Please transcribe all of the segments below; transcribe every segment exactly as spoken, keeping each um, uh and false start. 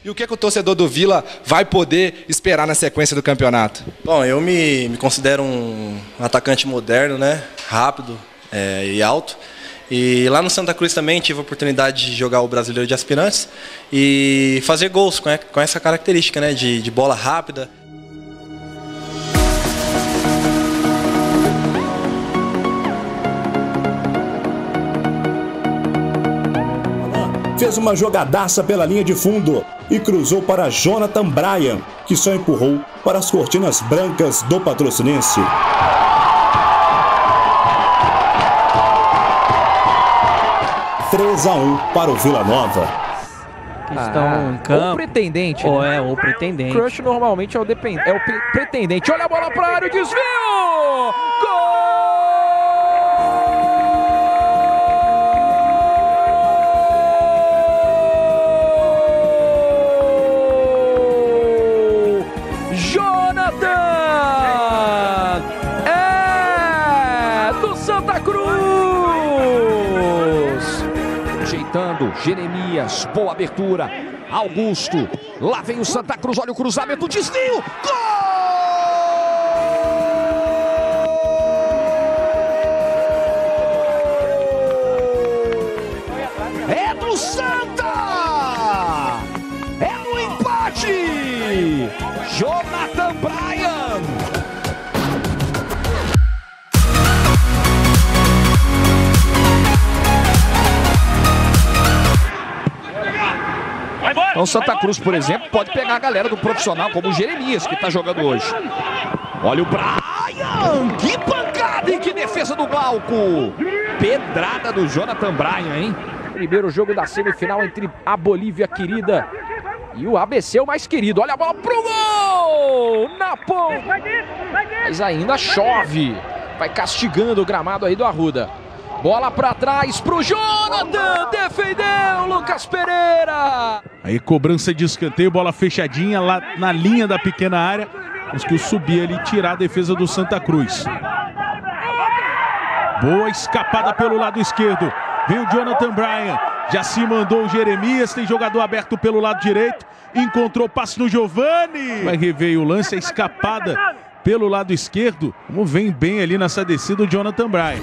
E o que, que o torcedor do Vila vai poder esperar na sequência do campeonato? Bom, eu me, me considero um atacante moderno, né? Rápido é, e alto. E lá no Santa Cruz também tive a oportunidade de jogar o Brasileiro de Aspirantes e fazer gols com, com essa característica, né? de, de bola rápida. Fez uma jogadaça pela linha de fundo e cruzou para Jonathan Bryan, que só empurrou para as cortinas brancas do Patrocinense. três a um para o Vila Nova. Estão ah, em campo. Ou pretendente, ou né? é, ou pretendente. Crush normalmente é o, depend... é o pretendente. Olha a bola para a área, desvio! Gol! Jeremias, boa abertura, Augusto, lá vem o Santa Cruz, olha o cruzamento, desvio, gol! É do Santa! É no empate! Jonathan Bryan! Então Santa Cruz, por exemplo, pode pegar a galera do profissional, como o Jeremias, que está jogando hoje. Olha o Bryan! Que pancada e que defesa do Glauco! Pedrada do Jonathan Bryan, hein? Primeiro jogo da semifinal entre a Bolívia querida e o A B C, o mais querido. Olha a bola pro gol! Na ponta! Mas ainda chove. Vai castigando o gramado aí do Arruda. Bola pra trás pro Jonathan, defendeu Lucas Pereira. Aí cobrança de escanteio, bola fechadinha lá na linha da pequena área. Conseguiu subir ali e tirar a defesa do Santa Cruz. Boa escapada pelo lado esquerdo. Vem o Jonathan Bryan, já se mandou o Jeremias, tem jogador aberto pelo lado direito. Encontrou passe no Giovani. Vai rever o lance, a escapada pelo lado esquerdo. Como vem bem ali nessa descida o Jonathan Bryan.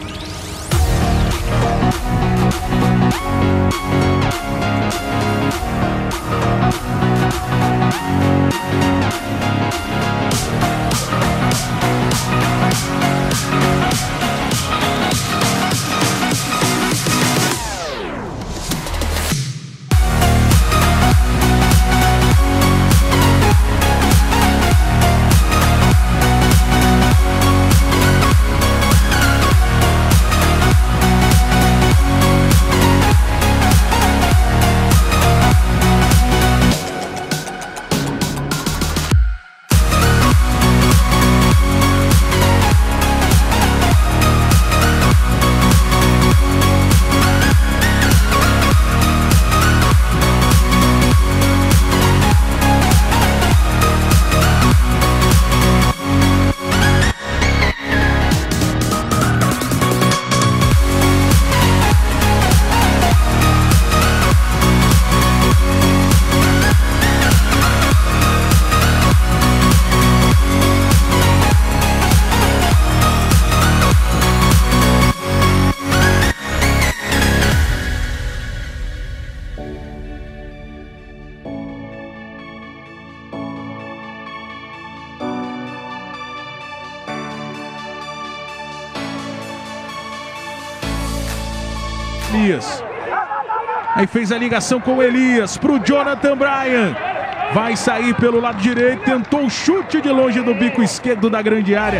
Elias. Aí fez a ligação com o Elias pro Jonathan Bryan. Vai sair pelo lado direito, tentou o chute de longe do bico esquerdo da grande área.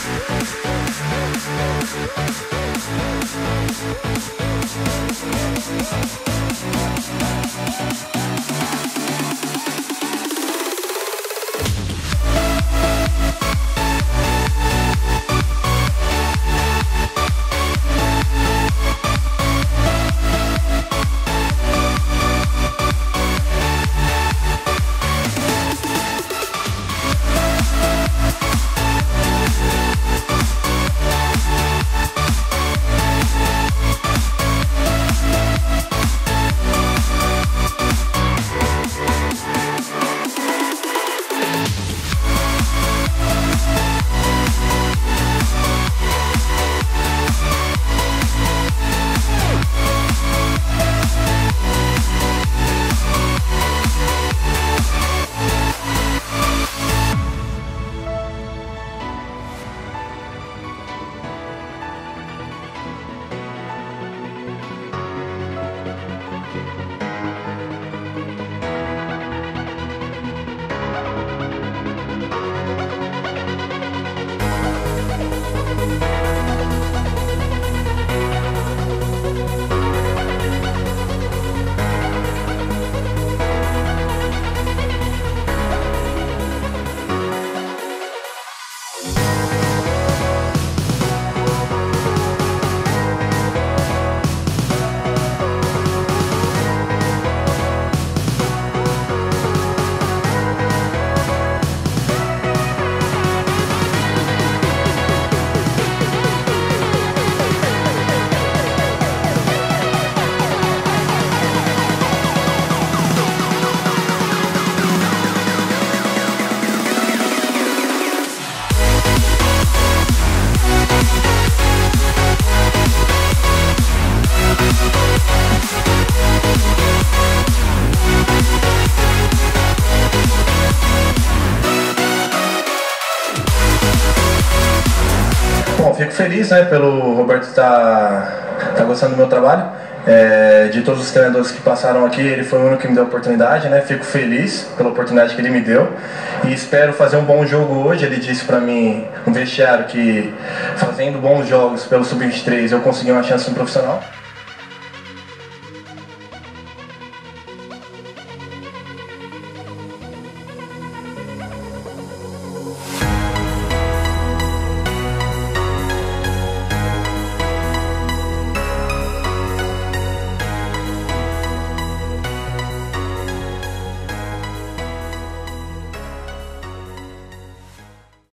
Bom, fico feliz, né, pelo Roberto estar tá, tá gostando do meu trabalho. É, de todos os treinadores que passaram aqui, ele foi o único que me deu a oportunidade, né? Fico feliz pela oportunidade que ele me deu e espero fazer um bom jogo hoje. Ele disse para mim no vestiário que fazendo bons jogos pelo sub vinte e três eu consegui uma chance no profissional.